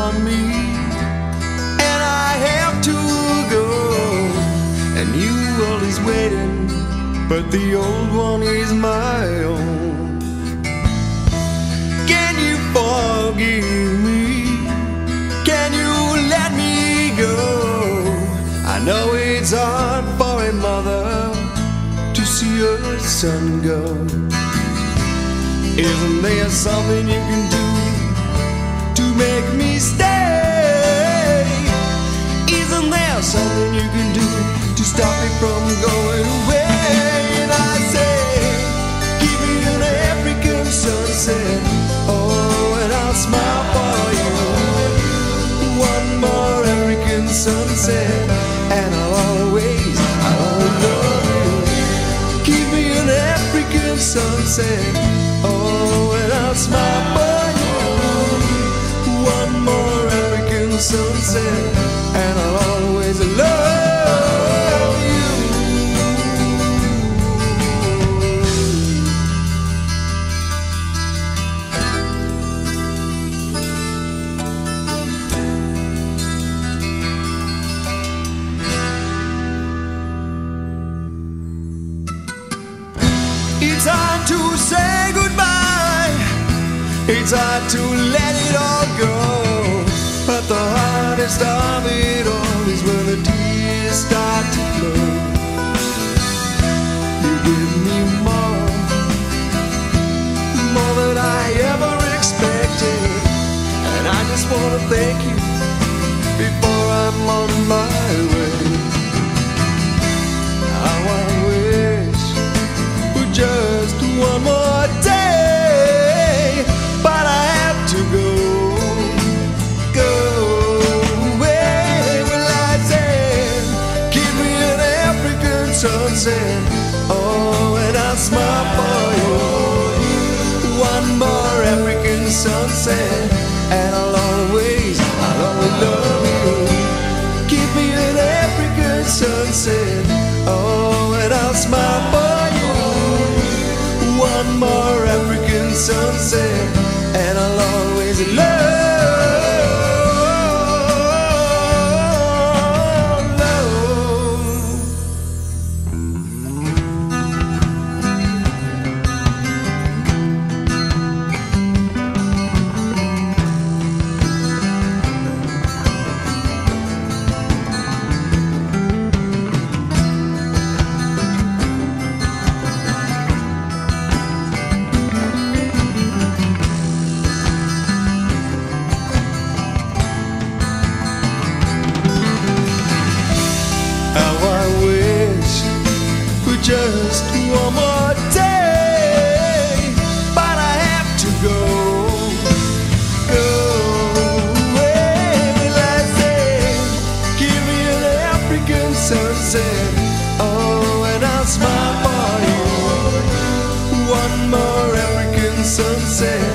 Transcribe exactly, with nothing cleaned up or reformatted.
on me, and I have to go. And you world is waiting, but the old one is my own. Can you forgive me? Can you let me go? I know it's hard for a mother to see her son go. Isn't there something you can do to make me stay? Isn't there something you can do to stop me from going away? And I say, give me an African sunset, oh, and I'll smile for you. One more African sunset, and I'll always, I'll always love you. Give me an African sunset, oh, and I'll smile for you. One more African sunset, and I'll always love you. It's hard to say goodbye, it's hard to let it all go, but the hardest of it all is when the tears start to flow. You give me more, more than I ever expected, and I just want to thank you before I'm on my way. How I wish for just one more day, but I have to go, go away. Well, I said, give me an African sunset, oh, and I'll smile for you. One more African sunset, and I'll always, I'll always love you. Give me an African sunset, oh, and I'll smile for you. One more African sunset, and I'll always love, just one more day, but I have to go, go away. Well, I say, give me an African sunset, oh, and I'll smile for you. One more African sunset,